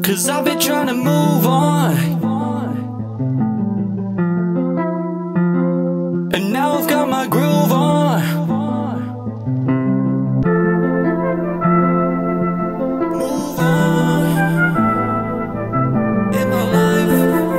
'Cause I've been trying to move on, and now I've got my groove on. Move on in my life.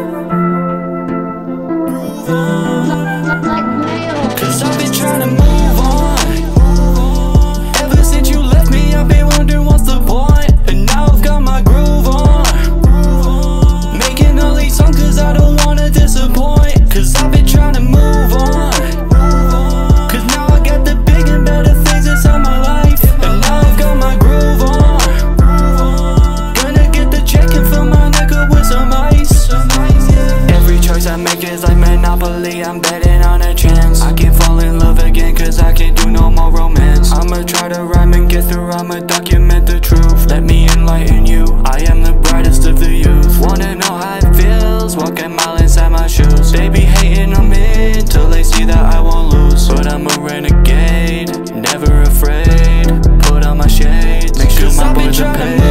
Groove on. BlackMayo. 'Cause I've been trying to move on. Ever since you left me, I've been wondering what's the point. And now I've got my groove on. Making all these songs 'cause I don't wanna disappoint. 'Cause I've been trying to move on. 'Cause now I got the big and better things inside my life. And now I've got my groove on. Gonna get the check and fill my neck up with some ice. Every choice I make is like Monopoly, I'm betting on a chance. I can't fall in love again 'cause I can't do no more romance. I'ma try to rhyme and get through, I'ma document the truth. Let me enlighten you, I am the brightest of the youth. Wanna know how it feels, walk a mile inside my shoes. They be hating on me till they see that I won't lose. But I'm a renegade, never afraid. Put on my shades, make sure my boys are paid.